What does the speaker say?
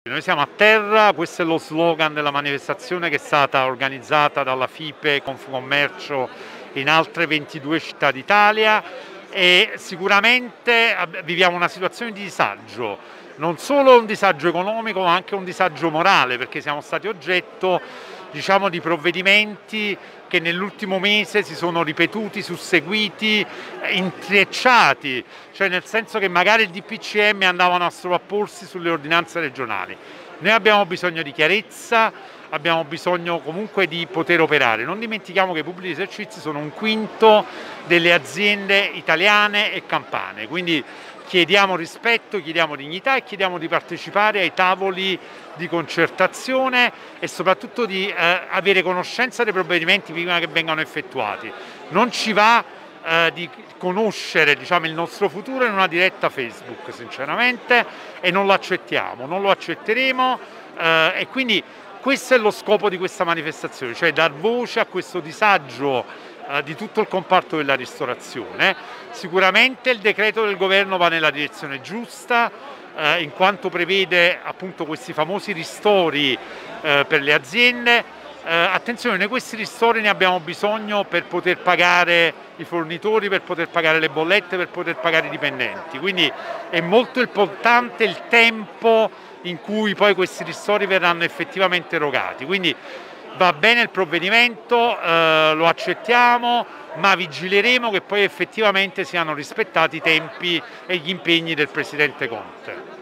Noi siamo a terra, questo è lo slogan della manifestazione che è stata organizzata dalla FIPE Confcommercio in altre 22 città d'Italia e sicuramente viviamo una situazione di disagio, non solo un disagio economico ma anche un disagio morale, perché siamo stati oggetto, diciamo, di provvedimenti che nell'ultimo mese si sono ripetuti, susseguiti, intrecciati, cioè nel senso che magari il DPCM andavano a sovrapporsi sulle ordinanze regionali. Noi abbiamo bisogno di chiarezza, abbiamo bisogno comunque di poter operare. Non dimentichiamo che i pubblici esercizi sono un quinto delle aziende italiane e campane, quindi chiediamo rispetto, chiediamo dignità e chiediamo di partecipare ai tavoli di concertazione e soprattutto di avere conoscenza dei provvedimenti prima che vengano effettuati. Non ci va di conoscere, diciamo, il nostro futuro in una diretta Facebook, sinceramente, e non lo accettiamo, non lo accetteremo e quindi questo è lo scopo di questa manifestazione, cioè dar voce a questo disagio di tutto il comparto della ristorazione. Sicuramente il decreto del governo va nella direzione giusta, in quanto prevede appunto questi famosi ristori per le aziende. Attenzione, noi questi ristori ne abbiamo bisogno per poter pagare i fornitori, per poter pagare le bollette, per poter pagare i dipendenti, quindi è molto importante il tempo in cui poi questi ristori verranno effettivamente erogati. Quindi va bene il provvedimento, lo accettiamo, ma vigileremo che poi effettivamente siano rispettati i tempi e gli impegni del Presidente Conte.